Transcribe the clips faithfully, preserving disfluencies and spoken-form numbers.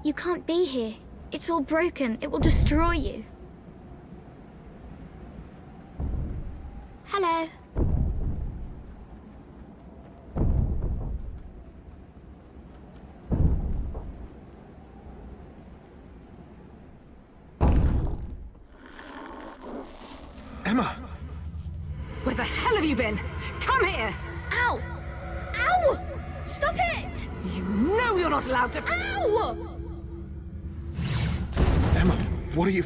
You can't be here. It's all broken. It will destroy you. Hello. Emma! Where the hell have you been? Come here! Ow! Ow! Stop it! You know you're not allowed to- Ow! Emma, what are you...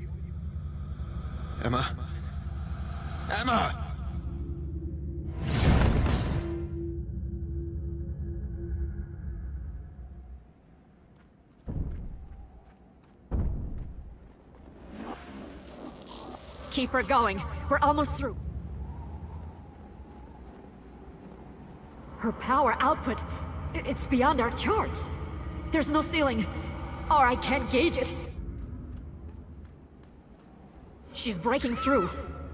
Emma? Emma! Keep her going. We're almost through. Her power output, i- it's beyond our charts. There's no ceiling, or I can't gauge it. She's breaking through.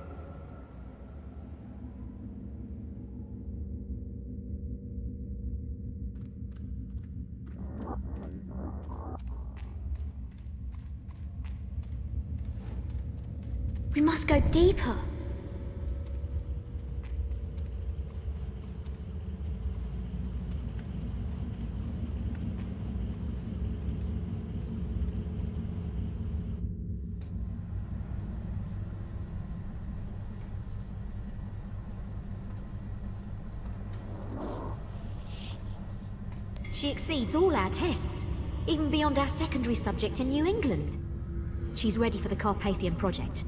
We must go deeper. She exceeds all our tests, even beyond our secondary subject in New England. She's ready for the Carpathian project.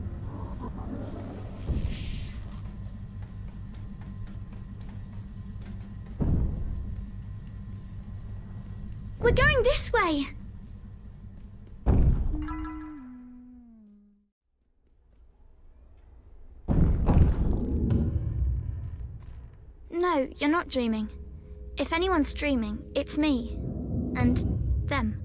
We're going this way. No, you're not dreaming. If anyone's dreaming, it's me. And them.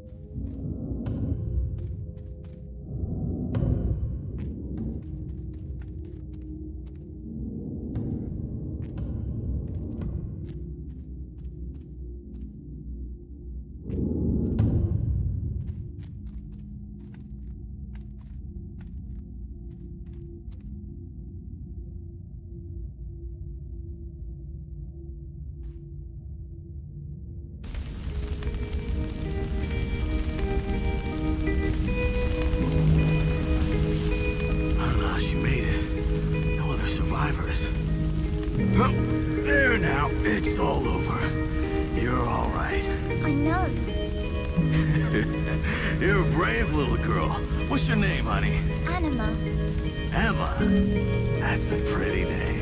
Oh, there now. It's all over. You're all right. I know. You're a brave little girl. What's your name, honey? Anima. Emma. That's a pretty name.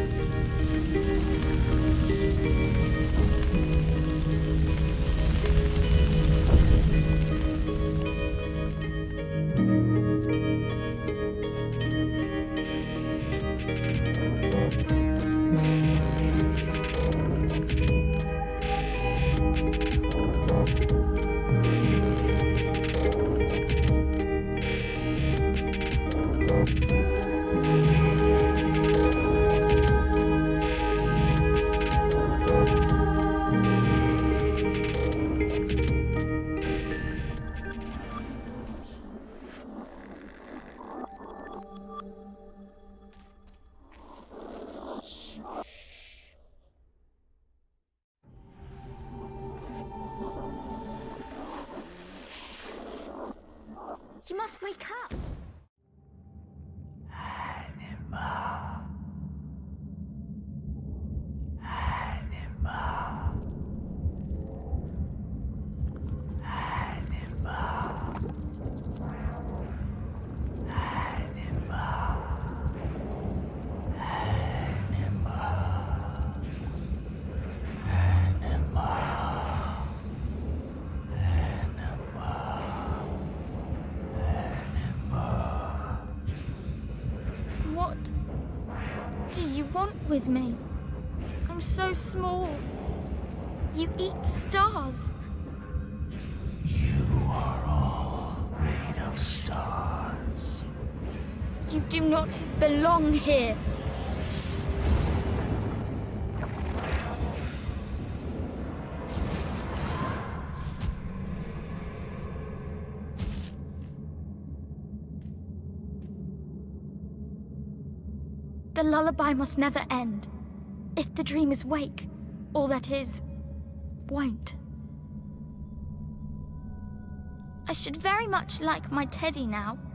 You must wake up. Anima. Anima. Anima. Anima. What do you want with me? I'm so small. You eat stars. You are all made of stars. You do not belong here. The lullaby must never end. If the dream is wake, all that is, won't. I should very much like my teddy now.